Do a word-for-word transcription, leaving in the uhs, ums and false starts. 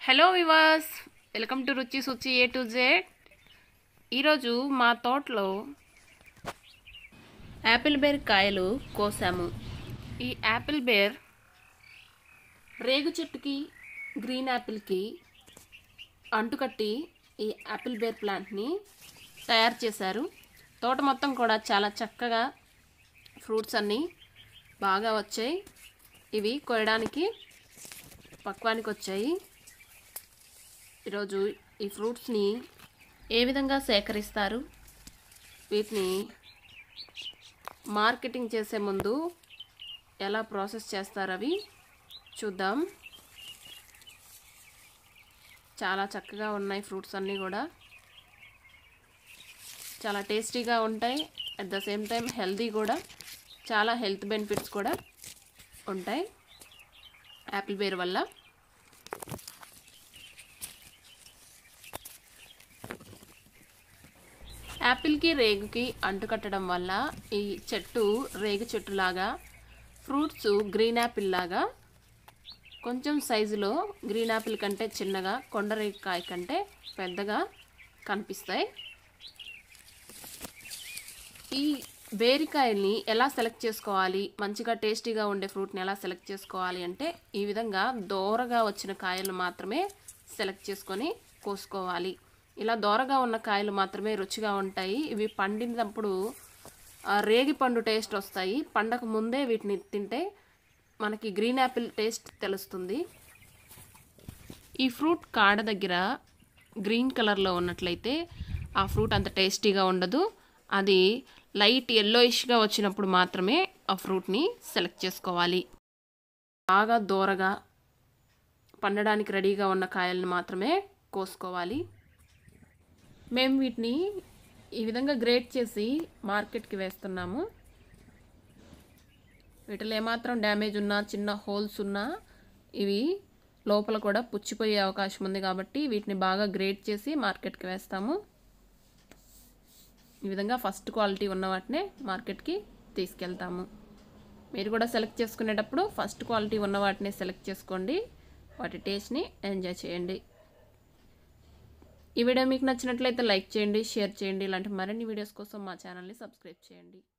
Hello viewers, welcome to రుచి Suchi A to Z. ఈరోజు మా తోటలో యాపిల్ బేర్ కాయలు కోసాము. ఈ యాపిల్ బేర్ రేగు చెట్టుకి గ్రీన్ యాపిల్కి అంటుకట్టి ఈ యాపిల్ బేర్ ప్లాంట్ని తయారు చేశారు. తోట మొత్తం కూడా చాలా చక్కగా ఫ్రూట్స్ అన్నీ బాగా వచ్చాయి. ఇవి కోయడానికి పక్వానికి వచ్చాయి. ఈరోజు ఈ ఫ్రూట్స్ని ఏ విధంగా సేకరిస్తారు, వీటిని మార్కెటింగ్ చేసే ముందు ఎలా ప్రాసెస్ చేస్తారు అవి చూద్దాం. చాలా చక్కగా ఉన్నాయి ఫ్రూట్స్ అన్నీ కూడా, చాలా టేస్టీగా ఉంటాయి. At the same time healthy కూడా, చాలా హెల్త్ బెనిఫిట్స్ కూడా ఉంటాయి యాపిల్ బేర్ వల్ల. యాపిల్కి రేగుకి అంటుకట్టడం వల్ల ఈ చెట్టు రేగు చెట్టులాగా, ఫ్రూట్స్ గ్రీన్ యాపిల్ లాగా కొంచెం సైజులో, గ్రీన్ యాపిల్ కంటే చిన్నగా, కొండరేగు కాయ కంటే పెద్దగా కనిపిస్తాయి. ఈ బేరికాయల్ని ఎలా సెలెక్ట్ చేసుకోవాలి, మంచిగా టేస్టీగా ఉండే ఫ్రూట్ని ఎలా సెలెక్ట్ చేసుకోవాలి అంటే ఈ విధంగా దోరగా వచ్చిన కాయలు మాత్రమే సెలెక్ట్ చేసుకొని కోసుకోవాలి. ఇలా దోరగా ఉన్న కాయలు మాత్రమే రుచిగా ఉంటాయి. ఇవి పండినప్పుడు రేగి పండు టేస్ట్ వస్తాయి. పండక ముందే వీటిని తింటే మనకి గ్రీన్ యాపిల్ టేస్ట్ తెలుస్తుంది. ఈ ఫ్రూట్ కాడ దగ్గర గ్రీన్ కలర్లో ఉన్నట్లయితే ఆ ఫ్రూట్ అంత టేస్టీగా ఉండదు. అది లైట్ ఎల్లోయిష్గా వచ్చినప్పుడు మాత్రమే ఆ ఫ్రూట్ని సెలెక్ట్ చేసుకోవాలి. బాగా దోరగా పండడానికి రెడీగా ఉన్న కాయలను మాత్రమే కోసుకోవాలి. మేము వీటిని ఈ విధంగా గ్రేట్ చేసి మార్కెట్కి వేస్తున్నాము. వీటిలో ఏమాత్రం డ్యామేజ్ ఉన్నా, చిన్న హోల్స్ ఉన్నా ఇవి లోపల కూడా పుచ్చిపోయే అవకాశం ఉంది. కాబట్టి వీటిని బాగా గ్రేట్ చేసి మార్కెట్కి వేస్తాము. ఈ విధంగా ఫస్ట్ క్వాలిటీ ఉన్న వాటినే మార్కెట్కి తీసుకెళ్తాము. మీరు కూడా సెలెక్ట్ చేసుకునేటప్పుడు ఫస్ట్ క్వాలిటీ ఉన్న వాటిని సెలెక్ట్ చేసుకోండి. వాటి టేస్ట్ని ఎంజాయ్ చేయండి. ఈ వీడియో మీకు నచ్చినట్లయితే లైక్ చేయండి, షేర్ చేయండి. ఇలాంటి మరిన్ని వీడియోస్ కోసం మా ఛానల్ని సబ్స్క్రైబ్ చేయండి.